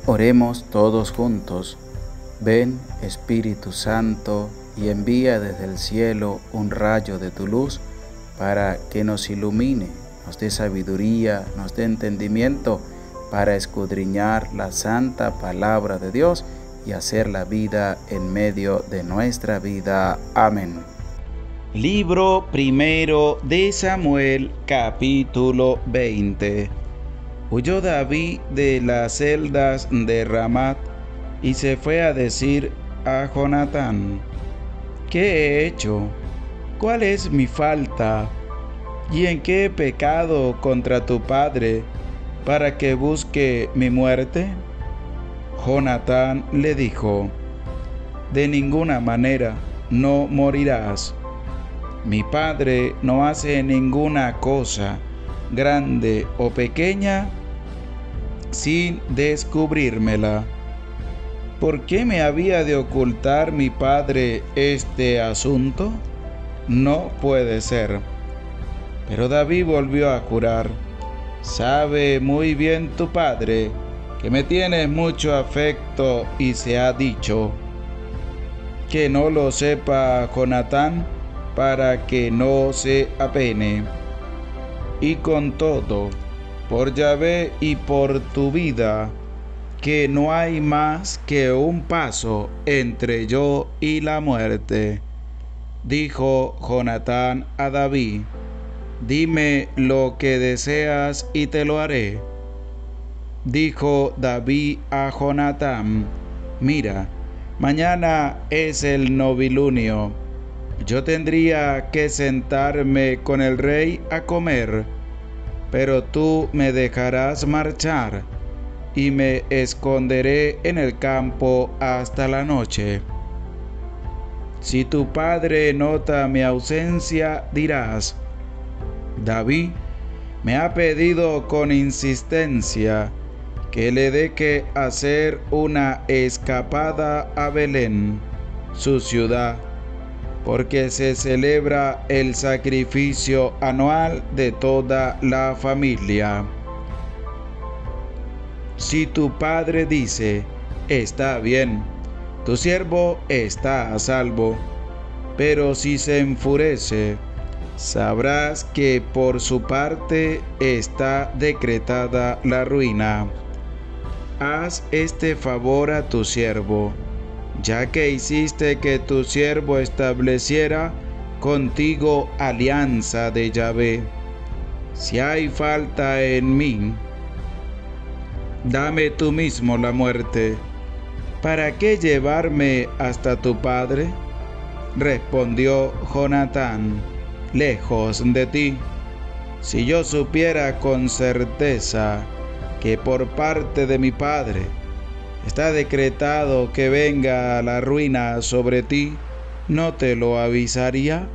Oremos todos juntos. Ven, Espíritu Santo, y envía desde el cielo un rayo de tu luz para que nos ilumine, nos dé sabiduría, nos dé entendimiento para escudriñar la santa palabra de Dios y hacer la vida en medio de nuestra vida. Amén. Libro primero de Samuel, capítulo 20. Huyó David de las celdas de Ramat y se fue a decir a Jonatán: ¿qué he hecho? ¿Cuál es mi falta? ¿Y en qué he pecado contra tu padre para que busque mi muerte? Jonatán le dijo: de ninguna manera, no morirás. Mi padre no hace ninguna cosa, grande o pequeña, sin descubrírmela. ¿Por qué me había de ocultar mi padre este asunto? No puede ser. Pero David volvió a jurar: sabe muy bien tu padre que me tienes mucho afecto, y se ha dicho: que no lo sepa Jonatán, para que no se apene. Y con todo, por Yahvé y por tu vida, que no hay más que un paso entre yo y la muerte. Dijo Jonatán a David: dime lo que deseas y te lo haré. Dijo David a Jonatán: mira, mañana es el novilunio. Yo tendría que sentarme con el rey a comer, pero tú me dejarás marchar y me esconderé en el campo hasta la noche. Si tu padre nota mi ausencia, dirás: David me ha pedido con insistencia que le deje hacer una escapada a Belén, su ciudad, porque se celebra el sacrificio anual de toda la familia. Si tu padre dice: está bien, tu siervo está a salvo, pero si se enfurece, sabrás que por su parte está decretada la ruina. Haz este favor a tu siervo, ya que hiciste que tu siervo estableciera contigo alianza de Yahvé. Si hay falta en mí, dame tú mismo la muerte. ¿Para qué llevarme hasta tu padre? Respondió Jonatán: lejos de ti. Si yo supiera con certeza que por parte de mi padre está decretado que venga la ruina sobre ti, ¿no te lo avisaría?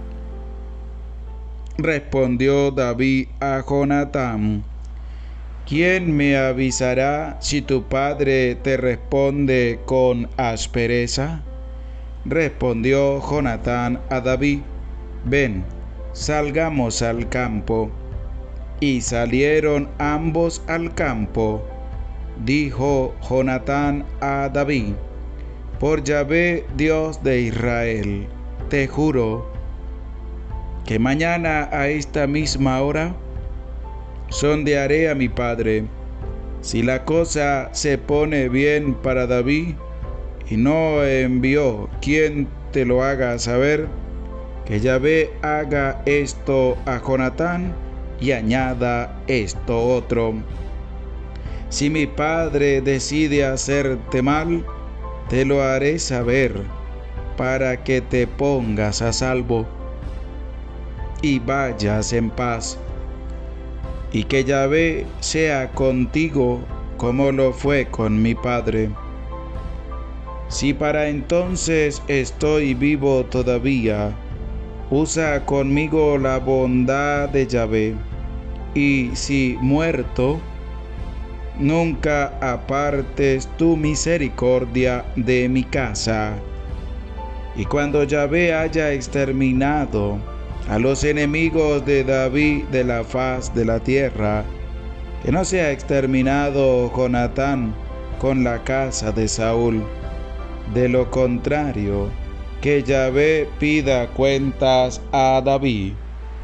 Respondió David a Jonatán: ¿quién me avisará si tu padre te responde con aspereza? Respondió Jonatán a David: ven, salgamos al campo. Y salieron ambos al campo. Dijo Jonatán a David: por Yahvé, Dios de Israel, te juro que mañana a esta misma hora sondearé a mi padre. Si la cosa se pone bien para David y no envió quien te lo haga saber, que Yahvé haga esto a Jonatán y añada esto otro. Si mi padre decide hacerte mal, te lo haré saber, para que te pongas a salvo y vayas en paz. Y que Yahvé sea contigo como lo fue con mi padre. Si para entonces estoy vivo todavía, usa conmigo la bondad de Yahvé. Y si muerto, nunca apartes tu misericordia de mi casa. Y cuando Yahvé haya exterminado a los enemigos de David de la faz de la tierra, que no sea exterminado Jonatán con la casa de Saúl. De lo contrario, que Yahvé pida cuentas a David.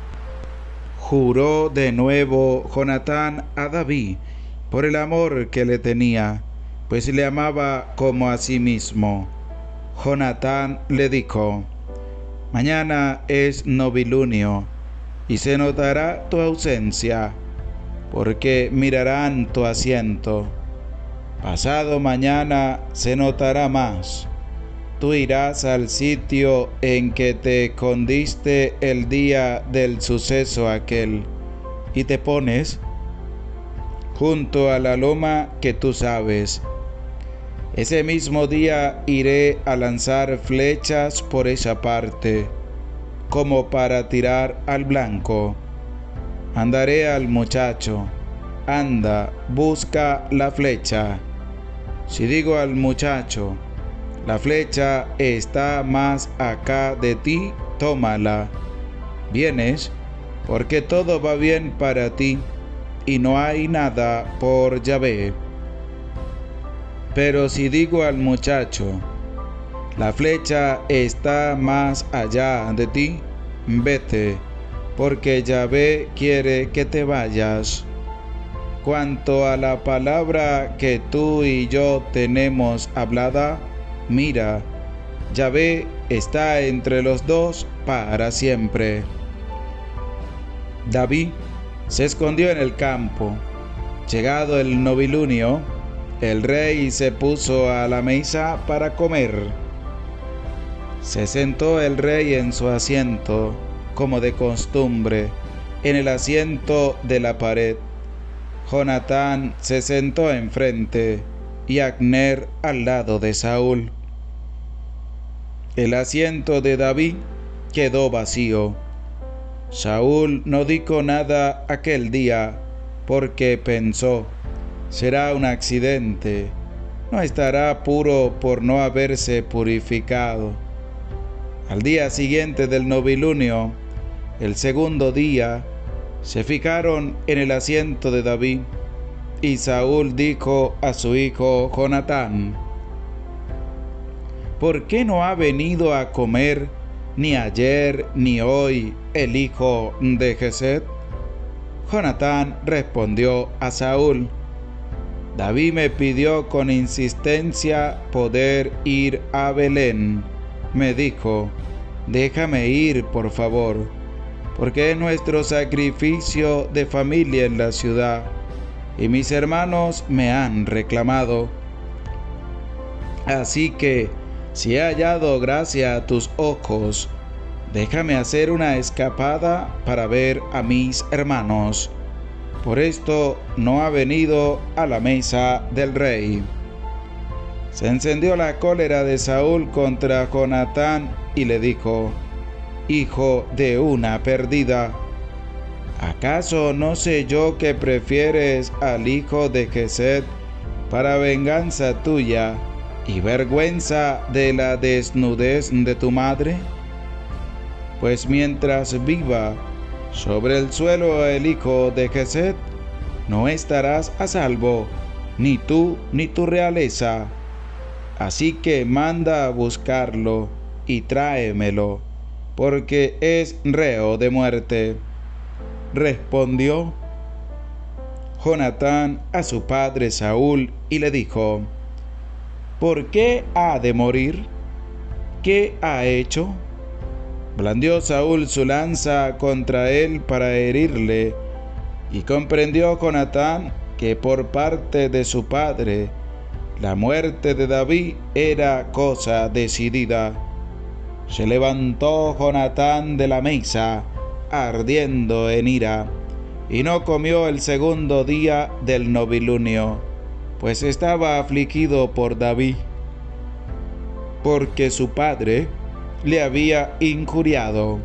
Juró de nuevo Jonatán a David por el amor que le tenía, pues le amaba como a sí mismo. Jonatán le dijo: mañana es novilunio, y se notará tu ausencia, porque mirarán tu asiento. Pasado mañana se notará más. Tú irás al sitio en que te escondiste el día del suceso aquel, y te pones junto a la loma que tú sabes. Ese mismo día iré a lanzar flechas por esa parte, como para tirar al blanco. Mandaré al muchacho: anda, busca la flecha. Si digo al muchacho: la flecha está más acá de ti, tómala. Vienes, porque todo va bien para ti, y no hay nada por Yahvé. Pero si digo al muchacho: la flecha está más allá de ti, vete, porque Yahvé quiere que te vayas. Cuanto a la palabra que tú y yo tenemos hablada, mira, Yahvé está entre los dos para siempre. David se escondió en el campo. Llegado el novilunio, el rey se puso a la mesa para comer. Se sentó el rey en su asiento, como de costumbre, en el asiento de la pared. Jonatán se sentó enfrente y Abner al lado de Saúl. El asiento de David quedó vacío. Saúl no dijo nada aquel día, porque pensó: será un accidente, no estará puro por no haberse purificado. Al día siguiente del novilunio, el segundo día, se fijaron en el asiento de David, y Saúl dijo a su hijo Jonatán: ¿por qué no ha venido a comer ni ayer ni hoy el hijo de Jesed? Jonatán respondió a Saúl: David me pidió con insistencia poder ir a Belén. Me dijo: déjame ir, por favor, porque es nuestro sacrificio de familia en la ciudad, y mis hermanos me han reclamado. Así que, si he hallado gracia a tus ojos, déjame hacer una escapada para ver a mis hermanos. Por esto no ha venido a la mesa del rey. Se encendió la cólera de Saúl contra Jonatán y le dijo: hijo de una perdida, ¿acaso no sé yo que prefieres al hijo de Jesed para venganza tuya y vergüenza de la desnudez de tu madre? Pues mientras viva sobre el suelo el hijo de Jesed, no estarás a salvo, ni tú ni tu realeza. Así que manda a buscarlo y tráemelo, porque es reo de muerte. Respondió Jonatán a su padre Saúl y le dijo: ¿por qué ha de morir? ¿Qué ha hecho? Blandió Saúl su lanza contra él para herirle, y comprendió Jonatán que por parte de su padre la muerte de David era cosa decidida. Se levantó Jonatán de la mesa, ardiendo en ira, y no comió el segundo día del novilunio, pues estaba afligido por David, porque su padre le había injuriado.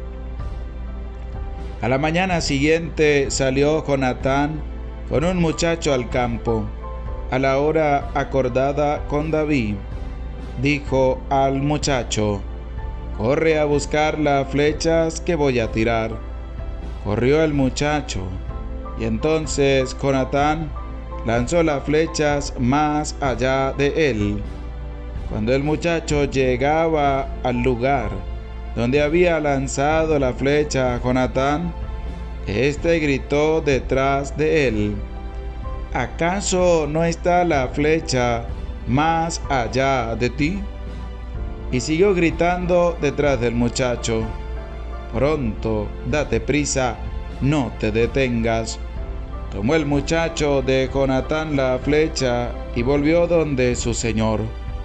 A la mañana siguiente salió Jonatán con un muchacho al campo, a la hora acordada con David. Dijo al muchacho: corre a buscar las flechas que voy a tirar. Corrió el muchacho, y entonces Jonatán lanzó las flechas más allá de él. Cuando el muchacho llegaba al lugar donde había lanzado la flecha a Jonatán, éste gritó detrás de él: ¿acaso no está la flecha más allá de ti? Y siguió gritando detrás del muchacho: pronto, date prisa, no te detengas. Tomó el muchacho de Jonatán la flecha y volvió donde su señor.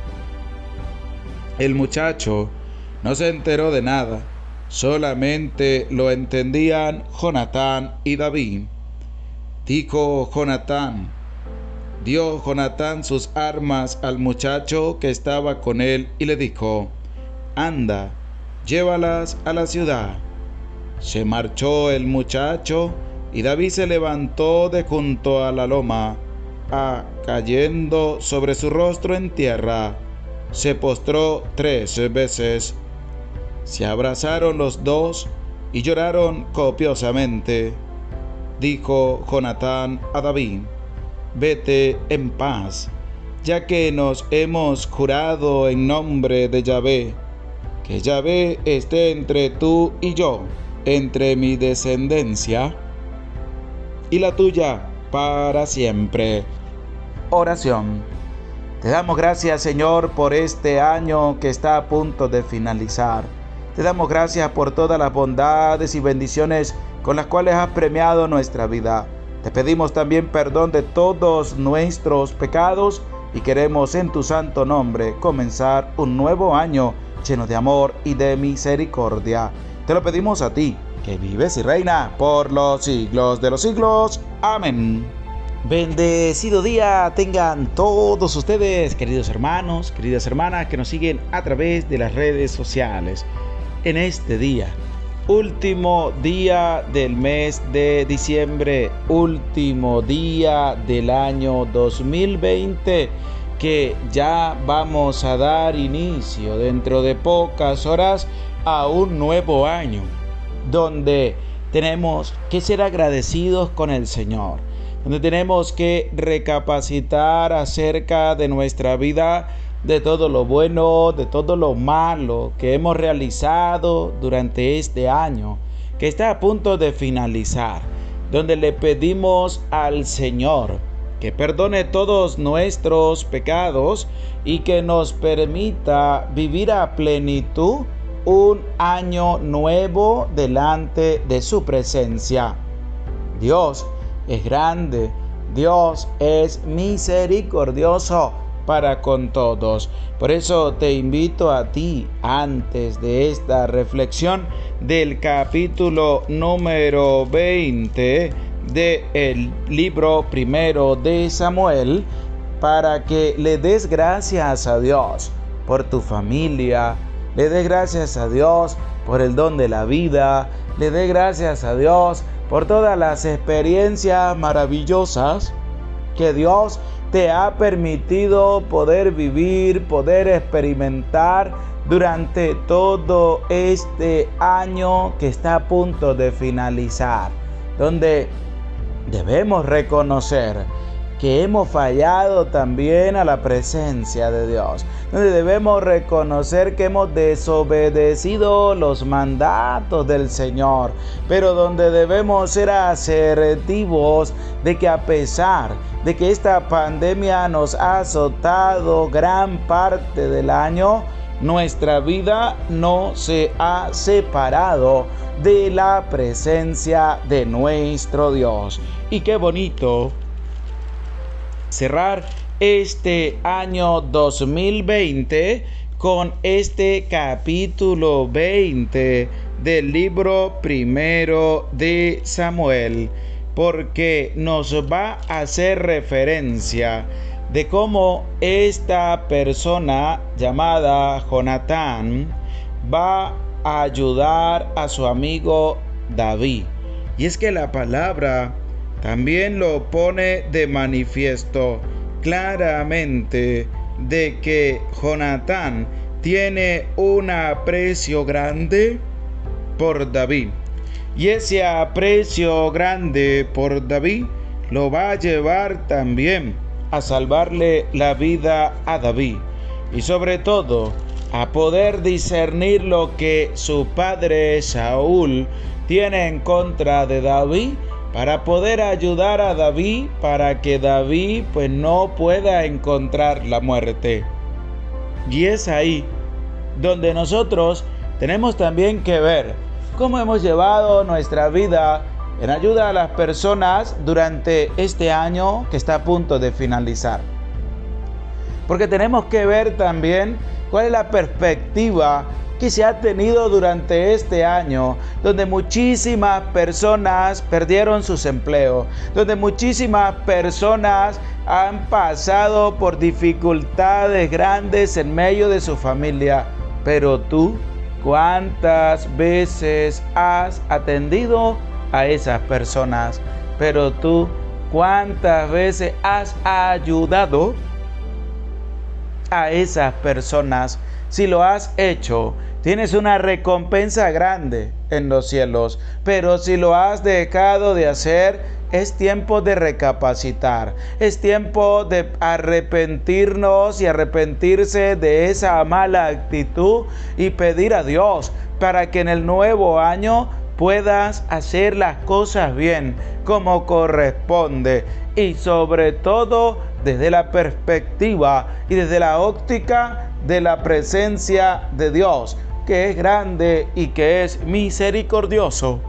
El muchacho no se enteró de nada, solamente lo entendían Jonatán y David. Dio Jonatán sus armas al muchacho que estaba con él y le dijo: anda, llévalas a la ciudad. Se marchó el muchacho y David se levantó de junto a la loma, cayendo sobre su rostro en tierra, se postró 3 veces. Se abrazaron los dos y lloraron copiosamente. Dijo Jonatán a David: vete en paz, ya que nos hemos jurado en nombre de Yahvé, que Yahvé esté entre tú y yo, entre mi descendencia y la tuya para siempre. Oración. Te damos gracias, Señor, por este año que está a punto de finalizar. Te damos gracias por todas las bondades y bendiciones con las cuales has premiado nuestra vida. Te pedimos también perdón de todos nuestros pecados y queremos en tu santo nombre comenzar un nuevo año lleno de amor y de misericordia. Te lo pedimos a ti, que vives y reina por los siglos de los siglos. Amén. Bendecido día tengan todos ustedes, queridos hermanos, queridas hermanas que nos siguen a través de las redes sociales. En este día, último día del mes de diciembre, último día del año 2020, que ya vamos a dar inicio dentro de pocas horas a un nuevo año, donde tenemos que ser agradecidos con el Señor, donde tenemos que recapacitar acerca de nuestra vida, de todo lo bueno, de todo lo malo que hemos realizado durante este año, que está a punto de finalizar, donde le pedimos al Señor que perdone todos nuestros pecados y que nos permita vivir a plenitud un año nuevo delante de su presencia. Dios es grande, Dios es misericordioso para con todos. Por eso te invito a ti, antes de esta reflexión del capítulo número 20 del libro primero de Samuel, para que le des gracias a Dios por tu familia, le des gracias a Dios por el don de la vida, le des gracias a Dios por todas las experiencias maravillosas que Dios te ha permitido poder vivir, poder experimentar durante todo este año que está a punto de finalizar, donde debemos reconocer que hemos fallado también a la presencia de Dios, donde debemos reconocer que hemos desobedecido los mandatos del Señor, pero donde debemos ser asertivos de que a pesar de que esta pandemia nos ha azotado gran parte del año, nuestra vida no se ha separado de la presencia de nuestro Dios. Y qué bonito cerrar este año 2020 con este capítulo 20 del libro primero de Samuel, porque nos va a hacer referencia de cómo esta persona llamada Jonatán va a ayudar a su amigo David. Y es que la palabra también lo pone de manifiesto claramente de que Jonatán tiene un aprecio grande por David. Y ese aprecio grande por David lo va a llevar también a salvarle la vida a David y sobre todo a poder discernir lo que su padre Saúl tiene en contra de David, para poder ayudar a David para que David pues no pueda encontrar la muerte. Y es ahí donde nosotros tenemos también que ver cómo hemos llevado nuestra vida en ayuda a las personas durante este año que está a punto de finalizar. Porque tenemos que ver también cuál es la perspectiva que se ha tenido durante este año, donde muchísimas personas perdieron sus empleos, donde muchísimas personas han pasado por dificultades grandes en medio de su familia. Pero tú, ¿cuántas veces has atendido a esas personas? Pero tú, ¿cuántas veces has ayudado a esas personas? Si lo has hecho, tienes una recompensa grande en los cielos, pero si lo has dejado de hacer, es tiempo de recapacitar, es tiempo de arrepentirnos y arrepentirse de esa mala actitud y pedir a Dios para que en el nuevo año puedas hacer las cosas bien, como corresponde, y sobre todo desde la perspectiva y desde la óptica de la presencia de Dios, que es grande y que es misericordioso.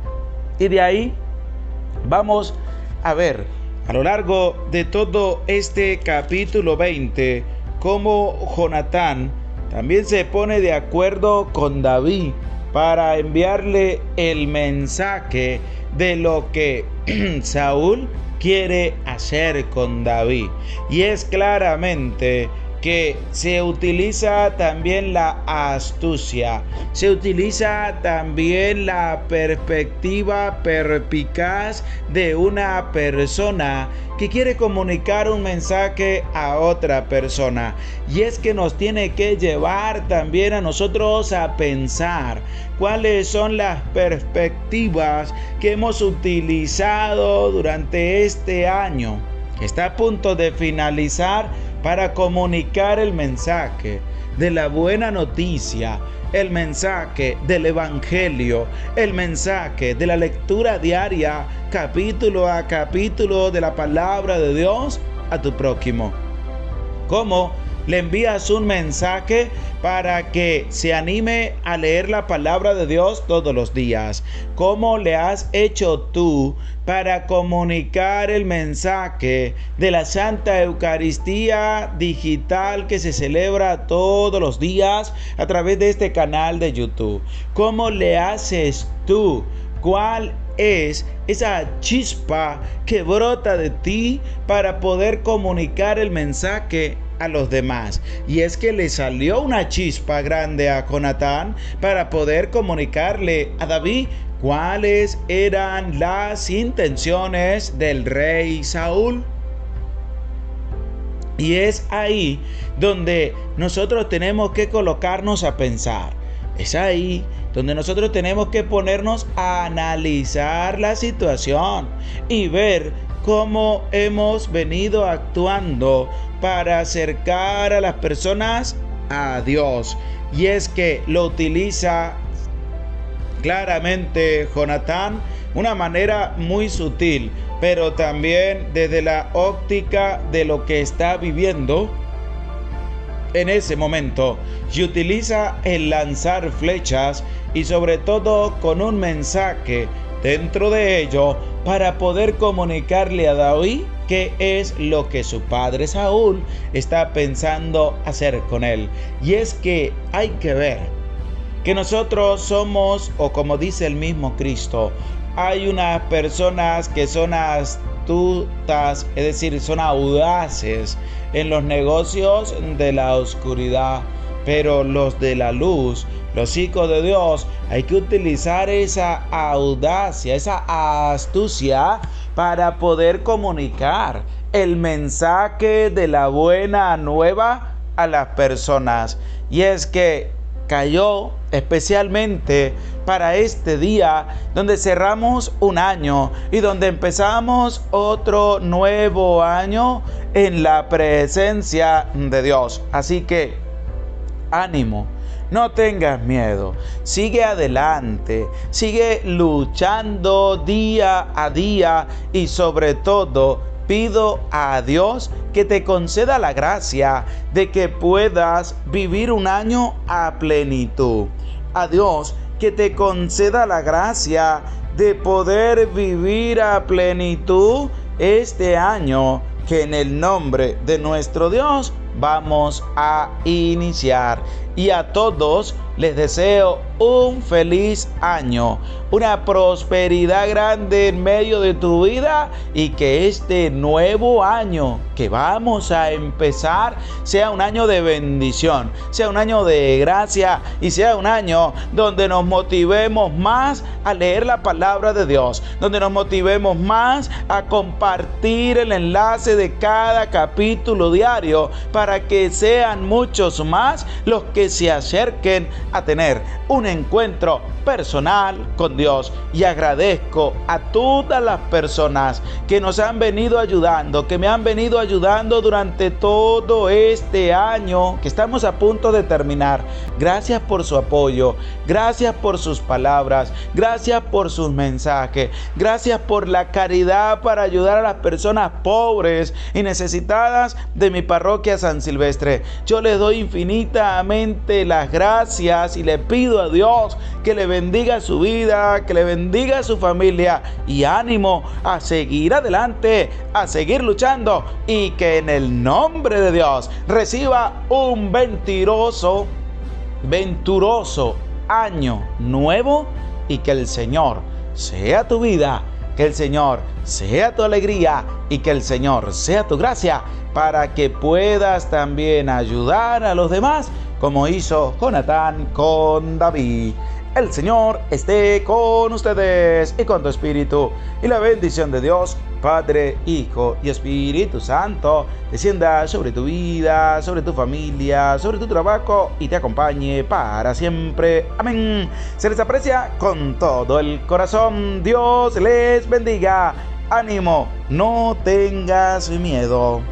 Y de ahí vamos a ver a lo largo de todo este capítulo 20 cómo Jonatán también se pone de acuerdo con David para enviarle el mensaje de lo que Saúl quiere hacer con David. Y es claramente que se utiliza también la astucia, se utiliza también la perspectiva perspicaz de una persona que quiere comunicar un mensaje a otra persona. Y es que nos tiene que llevar también a nosotros a pensar cuáles son las perspectivas que hemos utilizado durante este año, que está a punto de finalizar, para comunicar el mensaje de la buena noticia, el mensaje del evangelio, el mensaje de la lectura diaria, capítulo a capítulo de la palabra de Dios a tu prójimo. ¿Cómo le envías un mensaje para que se anime a leer la palabra de Dios todos los días? ¿Cómo le has hecho tú para comunicar el mensaje de la Santa Eucaristía digital que se celebra todos los días a través de este canal de YouTube? ¿Cómo le haces tú? ¿Cuál es esa chispa que brota de ti para poder comunicar el mensaje a los demás? Y es que le salió una chispa grande a Jonatán para poder comunicarle a David cuáles eran las intenciones del rey Saúl. Y es ahí donde nosotros tenemos que colocarnos a pensar. Es ahí donde nosotros tenemos que ponernos a analizar la situación y ver cómo hemos venido actuando para acercar a las personas a Dios. Y es que lo utiliza claramente Jonatán, una manera muy sutil, pero también desde la óptica de lo que está viviendo en ese momento, y utiliza el lanzar flechas y sobre todo con un mensaje dentro de ello para poder comunicarle a David qué es lo que su padre Saúl está pensando hacer con él. Y es que hay que ver que nosotros somos, o como dice el mismo Cristo, hay unas personas que son astutas, es decir, son audaces en los negocios de la oscuridad, pero los de la luz, los hijos de Dios, hay que utilizar esa audacia, esa astucia para poder comunicar el mensaje de la buena nueva a las personas. Y es que cayó especialmente para este día donde cerramos un año y donde empezamos otro nuevo año en la presencia de Dios. Así que ánimo, no tengas miedo, sigue adelante, sigue luchando día a día y sobre todo pido a Dios que te conceda la gracia de que puedas vivir un año a plenitud. A Dios que te conceda la gracia de poder vivir a plenitud este año que en el nombre de nuestro Dios vamos a iniciar. Y a todos les deseo un feliz año, una prosperidad grande en medio de tu vida y que este nuevo año que vamos a empezar sea un año de bendición, sea un año de gracia y sea un año donde nos motivemos más a leer la palabra de Dios, donde nos motivemos más a compartir el enlace de cada capítulo diario para que sean muchos más los que se acerquen a tener un encuentro personal con Dios. Y agradezco a todas las personas que nos han venido ayudando, que me han venido ayudando durante todo este año que estamos a punto de terminar. Gracias por su apoyo, gracias por sus palabras, gracias por sus mensajes, gracias por la caridad para ayudar a las personas pobres y necesitadas de mi parroquia San Silvestre. Yo les doy infinitamente las gracias y le pido a Dios que le bendiga su vida, que le bendiga su familia y ánimo a seguir adelante, a seguir luchando y que en el nombre de Dios reciba un venturoso año nuevo y que el Señor sea tu vida, que el Señor sea tu alegría y que el Señor sea tu gracia para que puedas también ayudar a los demás como hizo Jonatán con David. El Señor esté con ustedes y con tu espíritu, y la bendición de Dios, Padre, Hijo y Espíritu Santo, descienda sobre tu vida, sobre tu familia, sobre tu trabajo y te acompañe para siempre. Amén. Se les aprecia con todo el corazón. Dios les bendiga. Ánimo, no tengas miedo.